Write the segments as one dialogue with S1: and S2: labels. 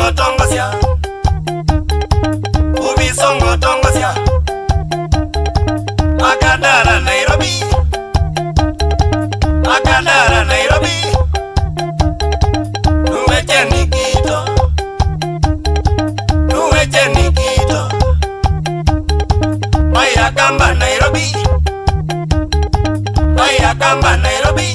S1: tongosia Ubisongo tongosia Makadara Nairobi Makadara Nairobi Nuweche Nikito Nuweche Nikito Maya Kamba Nairobi Maya Kamba Nairobi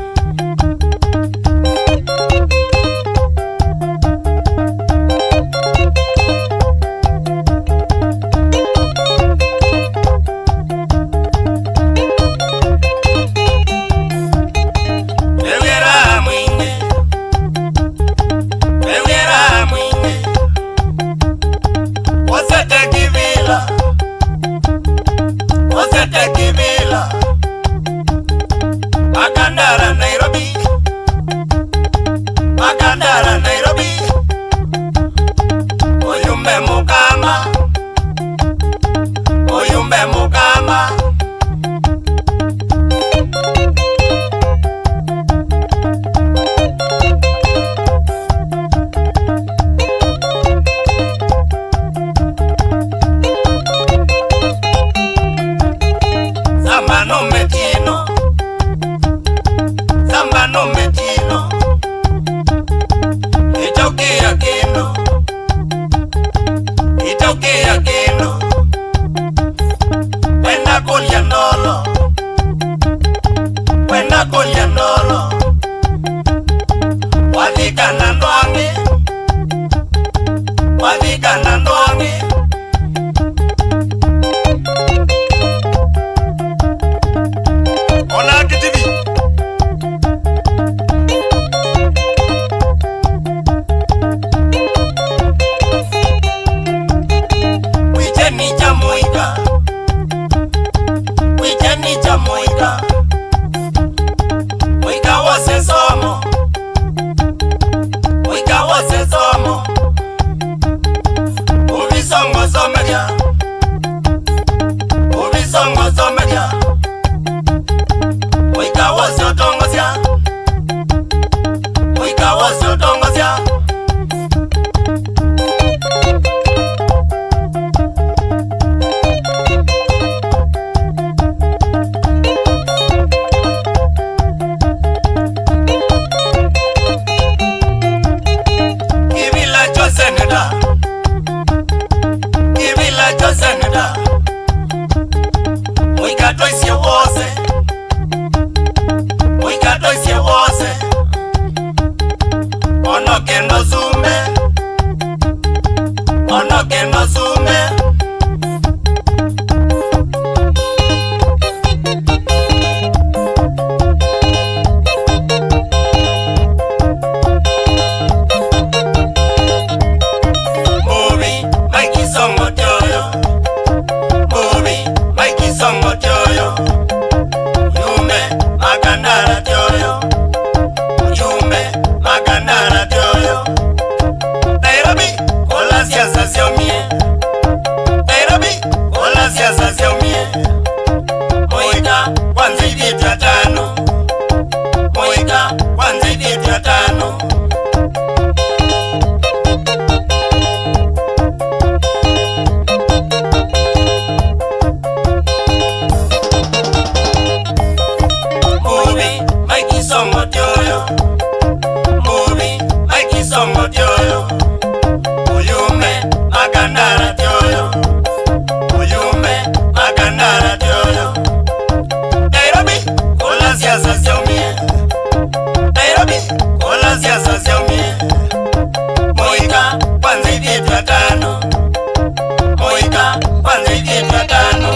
S1: Makandara Nairobi Makandara Nairobi Oyumbe Mukama Oyumbe Mukama Zamano Metino Zambano Metino Itoke Akino Itoke Akino Wenda Kolianolo Wenda Kolianolo Wavika Nandwange Wavika Nandwange Ona KTV Mwika wose somo Mwika wose somo Ubisongo somedia Ubisongo somedia Mwika wose otongosia Mwika wose otongosia Senada Mwika toisie wose Mwika toisie wose Ono kendo sume Ono kendo sume Movie Mikey Songo Joyo Songo Joyo Yume Makandara Joyo Yume Makandara Joyo Nairobi Kola siasa siomie Nairobi Kola siasa siomie Mwika Kwanza vitu ya tano Mwika Kwanza vitu ya tano Songo Joyo Movie Mikey Songo Joyo Uyume Makandara Joyo Uyume Makandara Joyo Nairobi Kola siasa siomie Nairobi Kola siasa siomie Mwika Kwanza vitu ya tano Mwika Kwanza vitu ya tano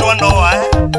S1: wano wae